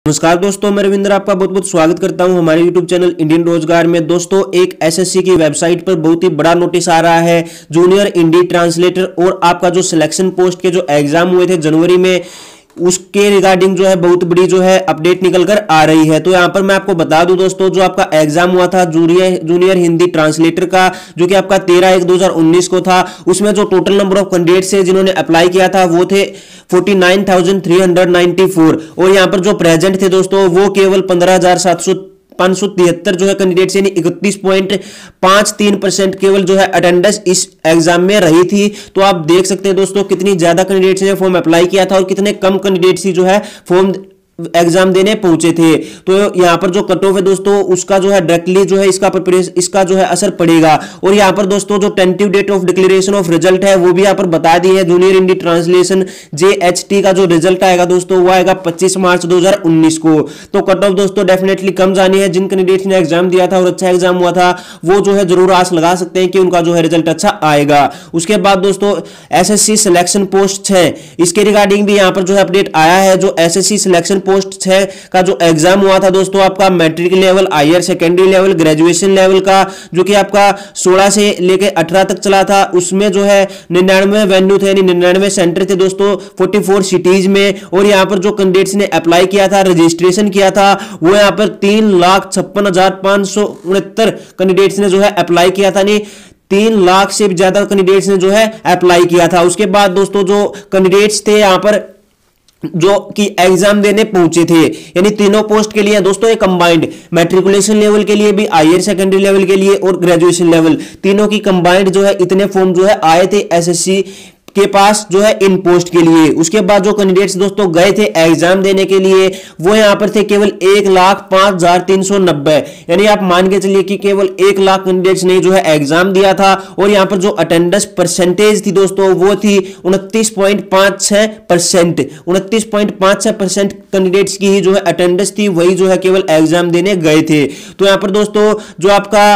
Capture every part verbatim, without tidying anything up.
नमस्कार दोस्तों, मैं रविंद्र आपका बहुत बहुत स्वागत करता हूं हमारे यूट्यूब चैनल इंडियन रोजगार में। दोस्तों, एक एसएससी की वेबसाइट पर बहुत ही बड़ा नोटिस आ रहा है। जूनियर हिंदी ट्रांसलेटर और आपका जो सिलेक्शन पोस्ट के जो एग्जाम हुए थे जनवरी में, उसके रिगार्डिंग जो है बहुत बड़ी जो है अपडेट निकल कर आ रही है। तो यहाँ पर मैं आपको बता दूं दोस्तों, जो आपका एग्जाम हुआ था जूनियर जूनियर हिंदी ट्रांसलेटर का, जो कि आपका तेरह एक दो हजार उन्नीस को था, उसमें जो टोटल नंबर ऑफ कैंडिडेट्स है जिन्होंने अप्लाई किया था वो थे forty nine thousand three hundred ninety four, और यहाँ पर जो प्रेजेंट थे दोस्तों वो केवल पंद्रह हजार सात सौ पांच सौ तिहत्तर जो है कैंडिडेट्स, यानी इकतीस पॉइंट पांच तीन परसेंट केवल जो है अटेंडेंस इस एग्जाम में रही थी। तो आप देख सकते हैं दोस्तों कितनी ज्यादा कैंडिडेट्स ने फॉर्म अप्लाई किया था और कितने कम कैंडिडेट्स ही जो है फॉर्म एग्जाम देने पहुंचे थे। तो यहाँ पर जो कट ऑफ है दोस्तों, उसका जो है डायरेक्टली जो है इसका इसका जो है असर पड़ेगा। और यहाँ पर दोस्तों जो tentative date of declaration of result है वो भी यहाँ पर बता दी है। Junior Hindi translation J H T का जो रिजल्ट आएगा दोस्तों वो आएगा पच्चीस मार्च दो हजार उन्नीस को। तो कट ऑफ दोस्तों डेफिनेटली कम जानी है। जिन कैंडिडेट्स ने एग्जाम दिया था और अच्छा एग्जाम हुआ था वो जो है जरूर आस लगा सकते हैं कि उनका जो है रिजल्ट अच्छा आएगा। उसके बाद दोस्तों S S C selection post है, इसके रिगार्डिंग भी यहाँ पर जो है अपडेट आया है। जो S S C selection post छह का जो एग्जाम हुआ था दोस्तों, आपका matric level, higher secondary level, graduation level का, जो कि आपका सोलह से लेके अठारह तक चला था, उसमें जो है निन्यानवे वेन्यू थे, निन्यानवे सेंटर थे दोस्तों फोर्टी फोर सिटीज में। और यहाँ पर जो कैंडिडेट्स ने अप्लाई किया था, रजिस्ट्रेशन किया था, वो यहाँ पर तीन लाख छप्पन हजार पांच सौ उनहत्तर कैंडिडेट्स ने जो है अप्लाई किया था। नहीं, तीन लाख से ज्यादा कैंडिडेट्स ने जो है अप्लाई किया था। उसके बाद दोस्तों जो कैंडिडेट्स थे यहाँ पर जो कि एग्जाम देने पहुंचे थे, यानी तीनों पोस्ट के लिए दोस्तों एक कंबाइंड मैट्रिकुलेशन लेवल के लिए भी, हायर सेकेंडरी लेवल के लिए और ग्रेजुएशन लेवल, तीनों की कंबाइंड जो है इतने फॉर्म जो है आए थे एसएससी के पास जो है इन पोस्ट के लिए। उसके बाद जो कैंडिडेट्स दोस्तों गए थे एग्जाम देने के लिए वो यहां पर थे केवल एक लाख पांच हजार तीन सौ नब्बे, यानी आप मान के चलिए कि केवल एक लाख कैंडिडेट्स ने जो है एग्जाम दिया था। और यहां पर जो अटेंडेंस परसेंटेज थी दोस्तों वो थी उनतीस पॉइंट पांच छह परसेंट, उनतीस पॉइंट पांच छह परसेंट कैंडिडेट्स की ही जो है अटेंडेंस थी, वही जो है केवल एग्जाम देने गए थे। तो यहां पर दोस्तों जो आपका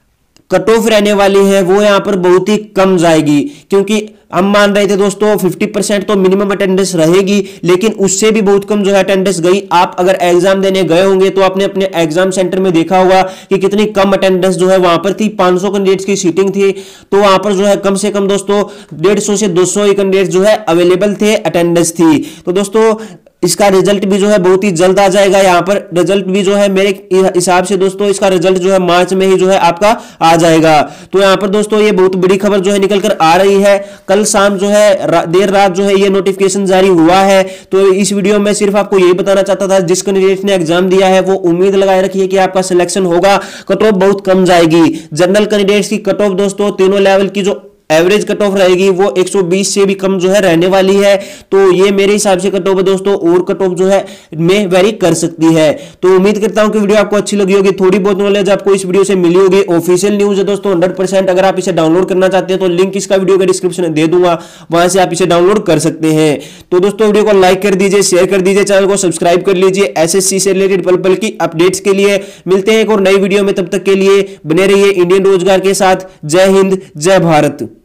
कट ऑफ रहने वाली है वो यहां पर बहुत ही कम जाएगी, क्योंकि हम मान रहे थे दोस्तों पचास परसेंट तो मिनिमम अटेंडेंस रहेगी, लेकिन उससे भी बहुत कम जो है अटेंडेंस गई। आप अगर एग्जाम देने गए होंगे तो आपने अपने एग्जाम सेंटर में देखा होगा कि कितनी कम अटेंडेंस जो है वहां पर थी। पांच सौ कैंडिडेट्स की सीटिंग थी, तो वहां पर जो है कम से कम दोस्तों डेढ़ सौ से दो सौ कैंडिडेट्स जो है अवेलेबल थे, अटेंडेंस थी। तो दोस्तों इसका रिजल्ट भी जो है बहुत ही जल्द आ जाएगा। यहाँ पर रिजल्ट भी जो है मेरे हिसाब से दोस्तों इसका रिजल्ट जो है मार्च में ही जो है आपका आ जाएगा। तो यहाँ पर दोस्तों ये बहुत बड़ी खबर जो है निकल कर आ रही है। कल शाम जो है रा, देर रात जो है ये नोटिफिकेशन जारी हुआ है। तो इस वीडियो में सिर्फ आपको यही बताना चाहता था, जिस कैंडिडेट ने एग्जाम दिया है वो उम्मीद लगाए रखिए कि आपका सिलेक्शन होगा। कट ऑफ बहुत कम जाएगी। जनरल कैंडिडेट्स की कट ऑफ दोस्तों तीनों लेवल की जो एवरेज कट ऑफ रहेगी वो एक सौ बीस से भी कम जो है रहने वाली है। तो ये मेरे हिसाब से कट ऑफ है दोस्तों, और कट ऑफ जो है में वेरी कर सकती है। तो उम्मीद करता हूं कि वीडियो आपको अच्छी लगी होगी, थोड़ी बहुत नॉलेज आपको इस वीडियो से मिली होगी। ऑफिशियल न्यूज है दोस्तों हंड्रेड परसेंट। अगर आप इसे डाउनलोड करना चाहते हैं तो लिंक इसका वीडियो के डिस्क्रिप्शन में दे दूंगा, वहां से आप इसे डाउनलोड कर सकते हैं। तो दोस्तों वीडियो को लाइक कर दीजिए, शेयर कर दीजिए, चैनल को सब्सक्राइब कर लीजिए। एसएससी से रिलेटेड पल पल की अपडेट्स के लिए मिलते हैं एक और नई वीडियो में, तब तक के लिए बने रहिए इंडियन रोजगार के साथ। जय हिंद, जय भारत।